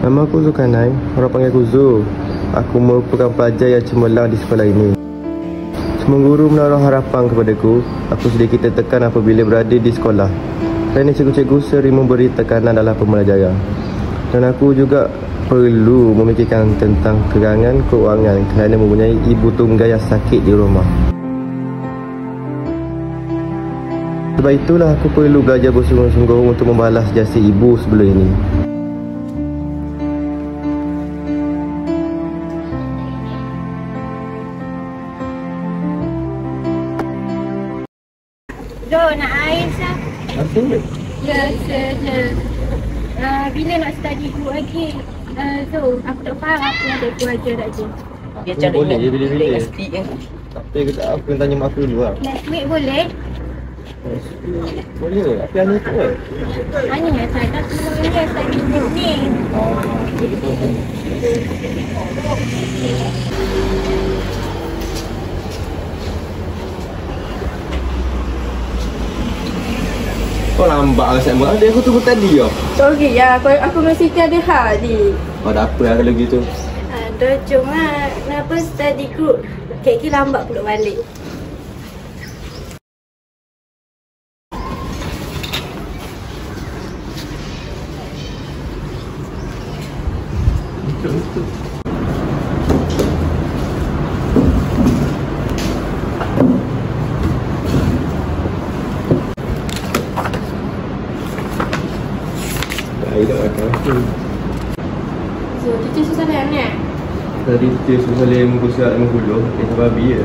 Nama aku Zulkarnain, orang panggil aku Zul. Aku merupakan pelajar yang cemerlang di sekolah ini. Semua guru menaruh harapan kepadaku. Aku sedikit tertekan apabila berada di sekolah, kerana cikgu-cikgu sering memberi tekanan dalam pembelajaran. Dan aku juga perlu memikirkan tentang kerangan keuangan kerana mempunyai ibu tunggal yang sakit di rumah. Sebab itulah aku perlu belajar bersungguh-sungguh untuk membalas jasa ibu sebelum ini. Jo, nak air sah? Apa? Ya, bila nak study group lagi? So, aku tak faham apa yang cikgu ajar lagi. Boleh je bila-bila. Tapi kita aku yang tanya mak aku dulu lah. Next week boleh? Boleh, apa yang tu kan? Hanya yang saya tak semua ni yang study group ni. Kau lambat lah Sam. Dia aku tunggu tadi ya. Sorry ya, aku dengan Siti ada hal ni. Oh dah apa lah kalau gitu. Aduh, cuma kenapa study group kira-kira lambat pulak balik. Baik dah makan aku. So, teacher susah dah ni? Tadi dia susah leh muka surat 50. Dia babi je.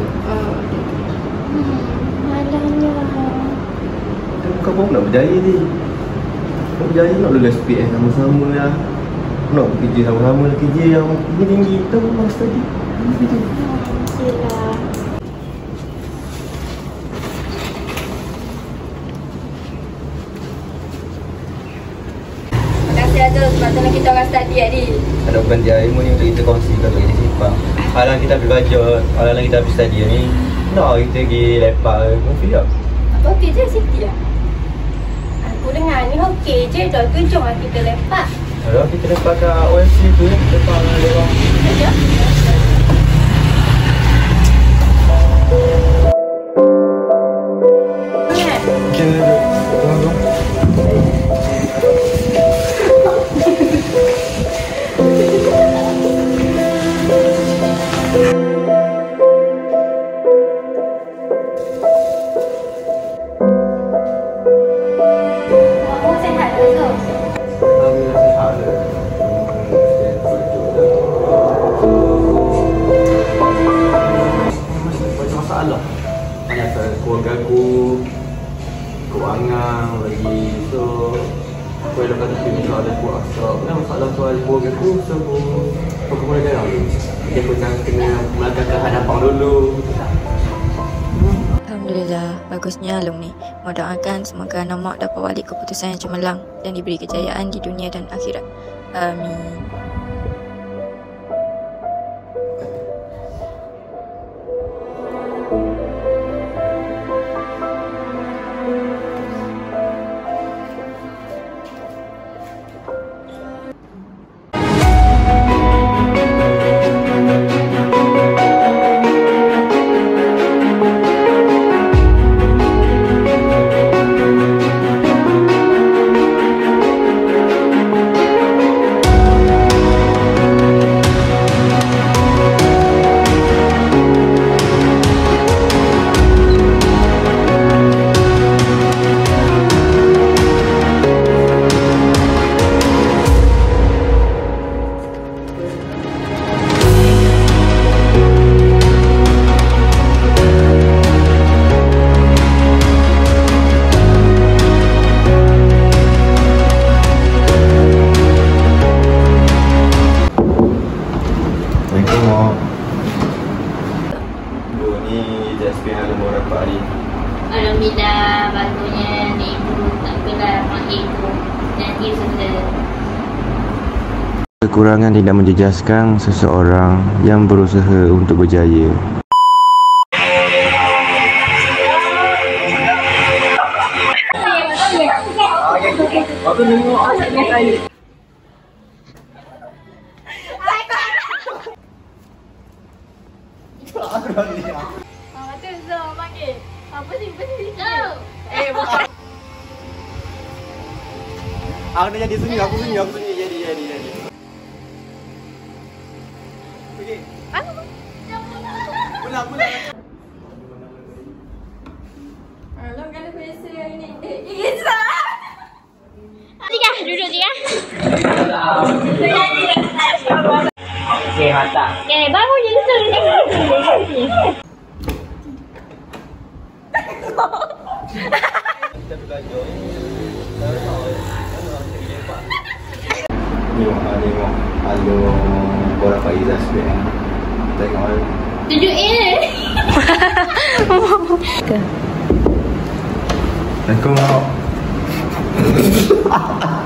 Malangnya. Kau pun nak berjaya ni. Nak berjaya nak lulus SPM sama-sama lah. Nak kerja sama-sama lah. Kerja yang tinggi-tinggi. Kita pun nak study. Yelah. Terima kasih Azul sebab tolong kita orang study tadi. Ada bukan dia ilmu ni untuk kita kongsikan untuk kita simpan. Alang kita pergi belajar, alang kita pergi study ni. Nak kita pergi lepak, movie tak? Apa okey je Siti lah? Aku dengar ni okey je dah tu, jom lah kita lepak. Ada kita lepak kat OFC tu ya, lepak dengan dia orang. Ya? Keluarga aku, keuangan lagi. So aku ada kata pilih soalan aku rasa masalah soal keluarga aku. So aku mulakan dulu. Dia pun kena mulakan ke hadapan dulu. Alhamdulillah, bagusnya Alung ni. Mau doakan semoga anak mak dapat balik keputusan yang cemerlang dan diberi kejayaan di dunia dan akhirat. Amin. Alhamdulillah, bagusnya ibu tak pernah mak ibu nanti sudah. Kekurangan tidak menjejaskan seseorang yang berusaha untuk berjaya. tu Zul panggil. Apa sih? Go. Bukan. Aku nak jadi sunyi, aku sunyi. Jadi. Okey. Pulang. Alah, kan biasa hari ni. Isa. Duduk je. Okey, mantap. Okay, baru je betul ni. Kita belajar. Tengok. Halo, korang Pak Izzah sebenarnya. Tengok. Tunjuk Aku mau.